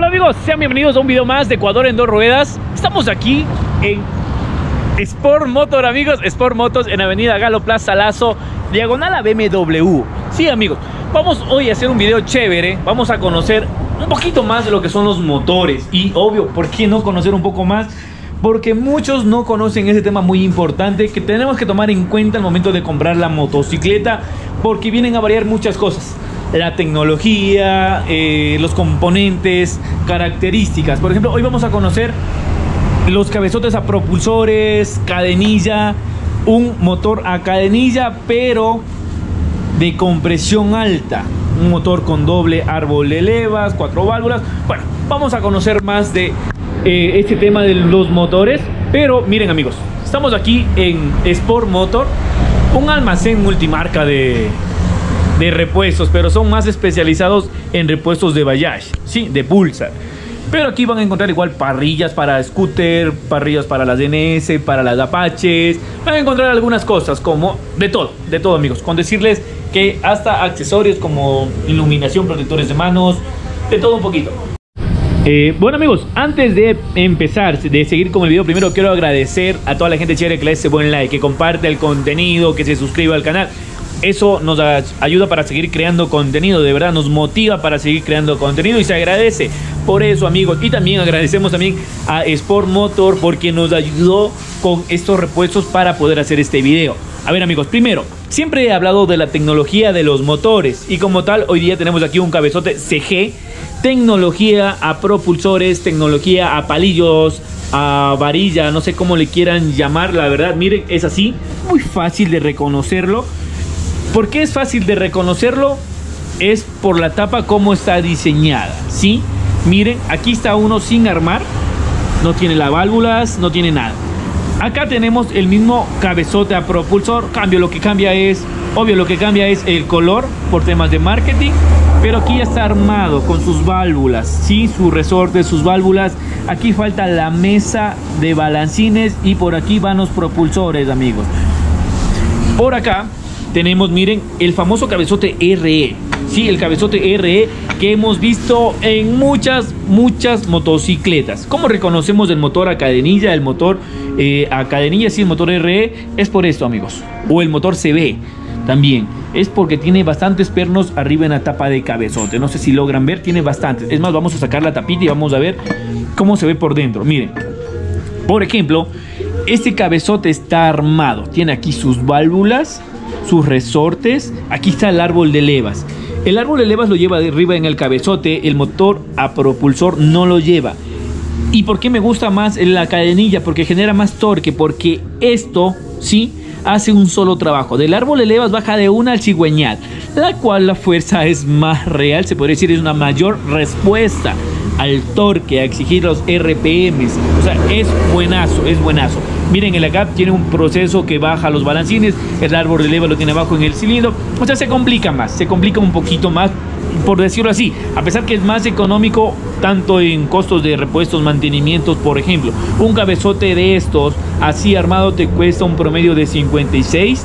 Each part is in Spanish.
amigos, sean bienvenidos a un video más de Ecuador en dos ruedas. Estamos aquí en Sport Motor, amigos, Sport Motos en Avenida Galo Plaza Lazo, diagonal a BMW. Sí, amigos, vamos hoy a hacer un video chévere. Vamos a conocer un poquito más de lo que son los motores. Y obvio, ¿por qué no conocer un poco más? Porque muchos no conocen ese tema muy importante que tenemos que tomar en cuenta al momento de comprar la motocicleta, porque vienen a variar muchas cosas. La tecnología, los componentes, características. Por ejemplo, hoy vamos a conocer los cabezotes a propulsores, cadenilla, un motor a cadenilla pero de compresión alta, un motor con doble árbol de levas, 4 válvulas. Bueno, vamos a conocer más de este tema de los motores. Pero miren, amigos, estamos aquí en Sport Motor, un almacén multimarca de repuestos, pero son más especializados en repuestos de Bajaj, sí, de Pulsar. Pero aquí van a encontrar igual parrillas para scooter, parrillas para las DNS, para las Apaches. Van a encontrar algunas cosas como de todo, amigos. Con decirles que hasta accesorios como iluminación, protectores de manos, de todo un poquito. Bueno, amigos, antes de empezar, de seguir con el video, primero quiero agradecer a toda la gente chévere que le hace buen like, que comparte el contenido, que se suscriba al canal. Eso nos ayuda para seguir creando contenido, de verdad nos motiva para seguir creando contenido y se agradece por eso, amigos. Y también agradecemos también a Sport Motor porque nos ayudó con estos repuestos para poder hacer este video. A ver, amigos, primero, siempre he hablado de la tecnología de los motores y como tal hoy día tenemos aquí un cabezote CG, tecnología a propulsores, tecnología a palillos, a varilla, no sé cómo le quieran llamar, la verdad, miren, es así, muy fácil de reconocerlo. ¿Por qué es fácil de reconocerlo? Es por la tapa como está diseñada, ¿sí? Miren, aquí está uno sin armar, no tiene las válvulas, no tiene nada. Acá tenemos el mismo cabezote a propulsor, lo que cambia es el color por temas de marketing, pero aquí ya está armado con sus válvulas, ¿sí? Sus resortes, sus válvulas. Aquí falta la mesa de balancines y por aquí van los propulsores, amigos. Por acá tenemos, miren, el famoso cabezote RE. Sí, el cabezote RE que hemos visto en muchas motocicletas. ¿Cómo reconocemos el motor a cadenilla? El motor a cadenilla, sí, el motor RE es por esto, amigos. O el motor CB también. Es porque tiene bastantes pernos arriba en la tapa de cabezote. No sé si logran ver, tiene bastantes. Es más, vamos a sacar la tapita y vamos a ver cómo se ve por dentro. Miren, por ejemplo, este cabezote está armado. Tiene aquí sus válvulas, sus resortes. Aquí está el árbol de levas. El árbol de levas lo lleva de arriba en el cabezote. El motor a propulsor no lo lleva. ¿Y por qué me gusta más la cadenilla? Porque genera más torque. Porque esto, sí, hace un solo trabajo. Del árbol de levas baja de una al cigüeñal, la cual la fuerza es más real. Se podría decir es una mayor respuesta al torque, a exigir los RPMs. O sea, es buenazo, es buenazo. Miren, el acá tiene un proceso que baja los balancines. El árbol de leva lo tiene abajo en el cilindro. O sea, se complica más, se complica un poquito más, por decirlo así. A pesar que es más económico, tanto en costos de repuestos, mantenimientos, por ejemplo. Un cabezote de estos, así armado, te cuesta un promedio de $56,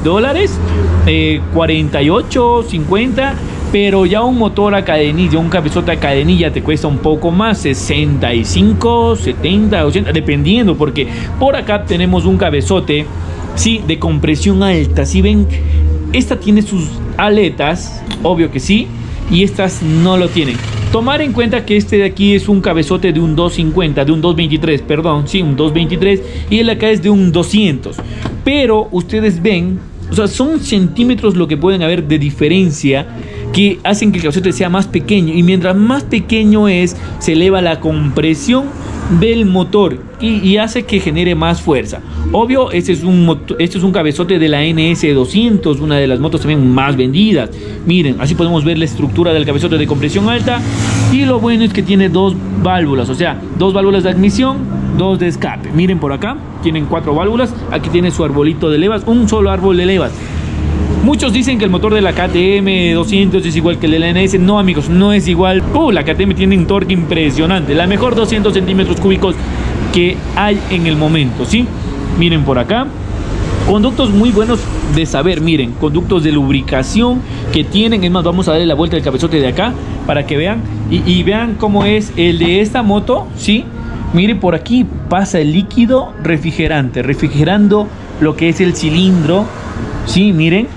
48, 50. Pero ya un motor a cadenilla, un cabezote a cadenilla te cuesta un poco más, 65, 70, 80, dependiendo, porque por acá tenemos un cabezote, sí, de compresión alta. Si ven, esta tiene sus aletas, obvio que sí, y estas no lo tienen. Tomar en cuenta que este de aquí es un cabezote de un 250, de un 223, perdón, sí, un 223, y el acá es de un 200. Pero ustedes ven, o sea, son centímetros lo que pueden haber de diferencia que hacen que el cabezote sea más pequeño, y mientras más pequeño es, se eleva la compresión del motor y hace que genere más fuerza. Obvio, este es un cabezote de la NS200, una de las motos también más vendidas. Miren, así podemos ver la estructura del cabezote de compresión alta, y lo bueno es que tiene dos válvulas, o sea, dos válvulas de admisión, dos de escape. Miren, por acá tienen 4 válvulas, aquí tiene su arbolito de levas, un solo árbol de levas. Muchos dicen que el motor de la KTM 200 es igual que el de la NS. No, amigos, no es igual. La KTM tiene un torque impresionante. La mejor 200 centímetros cúbicos que hay en el momento, ¿sí? Miren por acá. Conductos muy buenos de saber, miren, conductos de lubricación que tienen. Es más, vamos a darle la vuelta del cabezote de acá para que vean y vean cómo es el de esta moto, ¿sí? Miren, por aquí pasa el líquido refrigerante, refrigerando lo que es el cilindro, ¿sí? Miren.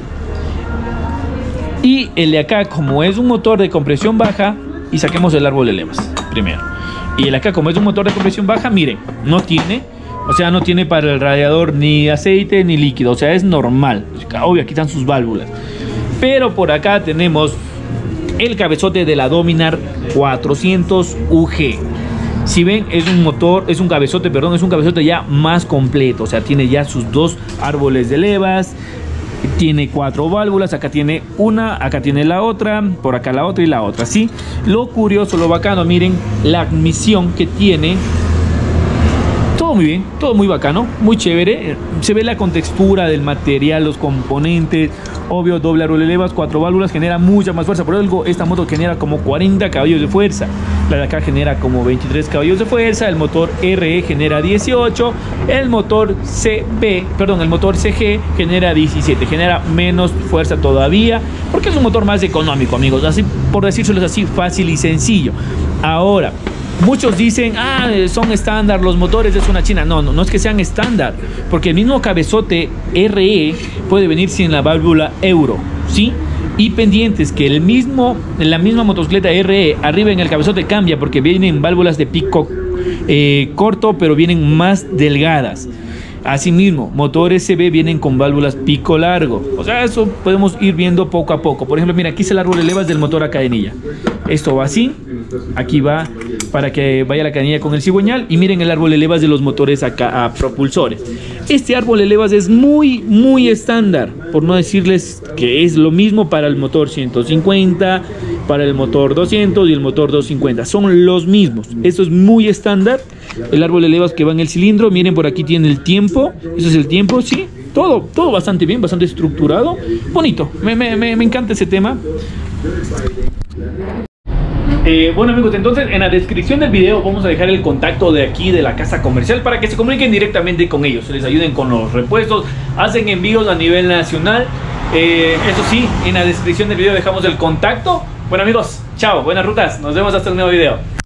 Y el de acá, como es un motor de compresión baja, y saquemos el árbol de levas primero. Y el de acá, como es un motor de compresión baja, miren, no tiene... O sea, no tiene para el radiador ni aceite ni líquido. O sea, es normal. Obvio, aquí están sus válvulas. Pero por acá tenemos el cabezote de la Dominar 400 UG. Si ven, es un motor, es un cabezote ya más completo. O sea, tiene ya sus dos árboles de levas. Tiene 4 válvulas. Acá tiene una, acá tiene la otra. Por acá la otra y la otra. ¿Sí? Lo curioso, lo bacano, miren la admisión que tiene. Todo muy bien, todo muy bacano, muy chévere. Se ve la contextura del material, los componentes. Obvio, doble árbol de levas, 4 válvulas, genera mucha más fuerza. Por algo, esta moto genera como 40 caballos de fuerza. La de acá genera como 23 caballos de fuerza. El motor RE genera 18. El motor CG genera 17. Genera menos fuerza todavía, porque es un motor más económico, amigos. Así, por decírselos así, fácil y sencillo. Ahora, muchos dicen, son estándar los motores de zona china. No es que sean estándar, porque el mismo cabezote RE puede venir sin la válvula Euro, ¿sí? Y pendientes que la misma motocicleta RE arriba en el cabezote cambia, porque vienen válvulas de pico corto, pero vienen más delgadas. Asimismo, motores CB vienen con válvulas pico largo. O sea, eso podemos ir viendo poco a poco. Por ejemplo, mira, aquí es el árbol de levas del motor a cadenilla. Esto va así. Aquí va para que vaya la cadenilla con el cigüeñal. Y miren el árbol de levas de los motores a propulsores. Este árbol de levas es muy estándar. Por no decirles que es lo mismo para el motor 150, para el motor 200 y el motor 250. Son los mismos. Esto es muy estándar. El árbol de levas que va en el cilindro. Miren, por aquí tiene el tiempo. Eso es el tiempo, sí. Todo bastante bien, bastante estructurado. Bonito. Me encanta ese tema. Bueno, amigos, entonces en la descripción del video vamos a dejar el contacto de aquí de la casa comercial para que se comuniquen directamente con ellos, les ayuden con los repuestos, hacen envíos a nivel nacional. Eso sí, en la descripción del video dejamos el contacto. Bueno, amigos, chao, buenas rutas, nos vemos hasta el nuevo video.